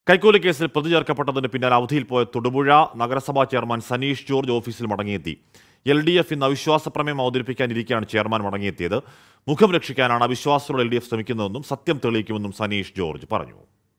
കൈക്കൂലി കേസിൽ പ്രതി ചേർക്കപ്പെട്ടതിന് പിന്നാലെ അവധിയിൽ പോയ തൊടുപുഴ നഗരസഭാ ചെയർമാൻ സനീഷ് ജോർജ് ഓഫീസിൽ മടങ്ങിയെത്തി. LDF ഇന്ന് അവിശ്വാസ പ്രമേയം അവതരിപ്പിക്കാനിരിക്കെയാണ് ചെയർമാൻ മടങ്ങിയെത്തിയത്. മുഖം രക്ഷിക്കാനാണ് അവിശ്വാസത്തോടെ LDF ശ്രമിക്കുന്നതെന്നും സത്യം തെളിയിക്കുമെന്നും സനീഷ് ജോർജ് പറഞ്ഞു.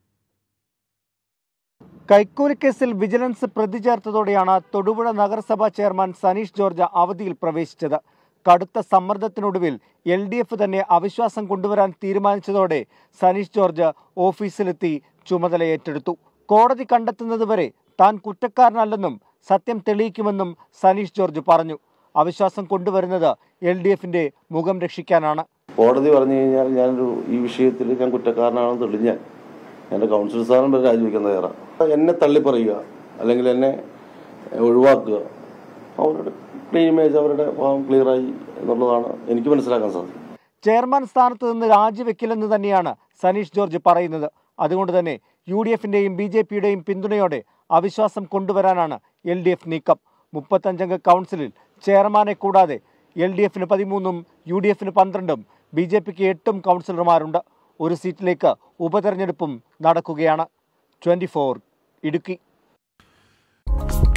കൈക്കൂലി കേസിൽ വിജിലൻസ് പ്രതി ചേർത്തതോടെയാണ് തൊടുപുഴ നഗരസഭാ ചെയർമാൻ സനീഷ് ജോർജ് അവധിയിൽ പ്രവേശിച്ചത്. കടുത്ത സമ്മർദ്ദത്തിനൊടുവിൽ LDF തന്നെ അവിശ്വാസം കൊണ്ടുവരാൻ തീരുമാനിച്ചതോടെ സനീഷ് ജോർജ് ഓഫീസിലെത്തി ചുമതല ഏറ്റെടുത്തു. കോടതി കണ്ടെത്തുന്നതുവരെ താൻ കുറ്റക്കാരനല്ലെന്നും സത്യം തെളിയിക്കുമെന്നും സനീഷ് ജോർജ് പറഞ്ഞു. അവിശ്വാസം കൊണ്ടുവരുന്നത് LDFന്റെ മുഖം രക്ഷിക്കാനാണ്. കോടതി പറഞ്ഞു കഴിഞ്ഞാൽ ഈ വിഷയത്തിൽ ഞാൻ കുറ്റക്കാരനാണെന്ന് തെളിഞ്ഞാൽ എൻ്റെ കൗൺസിൽ സ്ഥാനം വരെ രാജിവെക്കാൻ തയ്യാറാണ്. എന്നെ തള്ളിപ്പറയുക അല്ലെങ്കിൽ എന്നെ ഒഴിവാക്കുക, അവരുടെ ക്ലീൻ ഇമേജ്, അവരുടെ ഭാവം ക്ലിയറായി എന്നുള്ളതാണ് എനിക്ക് മനസ്സിലാക്കാൻ സാധിക്കും. ചെയർമാൻ സ്ഥാനത്ത് നിന്ന് രാജിവെക്കില്ലെന്ന് തന്നെയാണ് സനീഷ് ജോർജ് പറയുന്നത്. അതുകൊണ്ട് തന്നെ UDFന്റെയും BJPയുടെയും പിന്തുണയോടെ അവിശ്വാസം കൊണ്ടുവരാനാണ് LDF നീക്കം. 35 കൗൺസിലിൽ ചെയർമാനെ കൂടാതെ LDFന് 13, UDFന് 12, BJPക്ക് 8 കൗൺസിലർമാരുണ്ട്. ഒരു സീറ്റിലേക്ക് ഉപതെരഞ്ഞെടുപ്പും നടക്കുകയാണ്. 24 ഇടുക്കി.